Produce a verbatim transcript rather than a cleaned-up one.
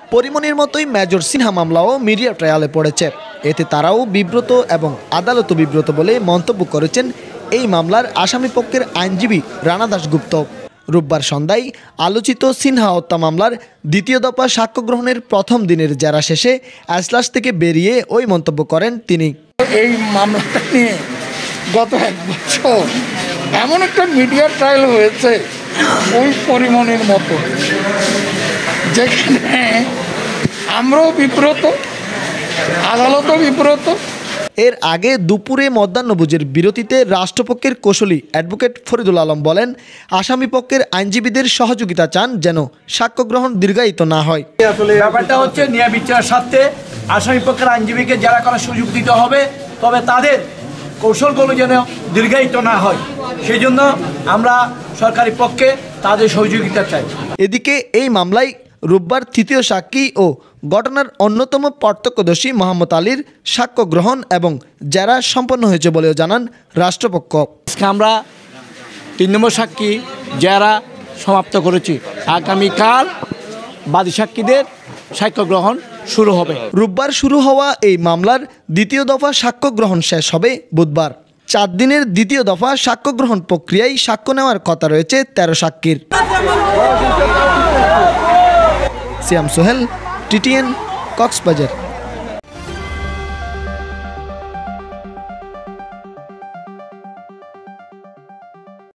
পরিমণির মতোই মেজর সিনহা মামলাও মিডিয়া ট্রায়ালে পড়েছে। এতে তারাও বিব্রত এবং আদালতও বিব্রত বলে মন্তব্য করেছেন এই মামলার আসামিপক্ষের আইনজীবী রানা দাশগুপ্ত। রোববার সন্ধ্যায় আলোচিত সিনহা হত্যা মামলার দ্বিতীয় দফা সাক্ষ্য গ্রহণের প্রথম দিনের জেরা শেষে এজলাস থেকে বেরিয়ে ওই মন্তব্য করেন তিনি। এই মামলাটা নিয়ে গত এক বছর এমন একটা মিডিয়া ট্রায়াল হয়েছে ওই পরিমণির মতো, যেখানে আমরাও বিব্রত, আদালতও বিব্রত। এর আগে দুপুরে মধ্যাহ্নভোজের বিরতিতে রাষ্ট্রপক্ষের কৌশলী অ্যাডভোকেট ফরিদুল আলম বলেন, আসামিপক্ষের আইনজীবীদের সহযোগিতা চান যেন সাক্ষ্য গ্রহণ দীর্ঘায়িত না হয়। আসলে ব্যাপারটা হচ্ছে ন্যায় বিচারের স্বার্থে আসামিপক্ষের আইনজীবীকে জেরা করার সুযোগ দিতে হবে, তবে তাদের কৌশলগুলো যেন দীর্ঘায়িত না হয় সেই জন্য আমরা সরকারি পক্ষে তাদের সহযোগিতা চাই। এদিকে এই মামলায় রোববার তৃতীয় সাক্ষী ও ঘটনার অন্যতম প্রত্যক্ষদর্শী মোহাম্মদ আলীর সাক্ষ্য গ্রহণ এবং জেরা সম্পন্ন হয়েছে বলেও জানান রাষ্ট্রপক্ষ। আমরা তিন নম্বর সাক্ষী জেরা সমাপ্ত করেছি। আগামীকাল বাদী সাক্ষীদের সাক্ষ্য গ্রহণ শুরু হবে। রোববার শুরু হওয়া এই মামলার দ্বিতীয় দফা সাক্ষ্য গ্রহণ শেষ হবে বুধবার। চার দিনের দ্বিতীয় দফা সাক্ষ্য গ্রহণ প্রক্রিয়ায় সাক্ষ্য নেওয়ার কথা রয়েছে তেরো সাক্ষীর। সিয়াম সোহেল, টিটিএন, কক্সবাজার।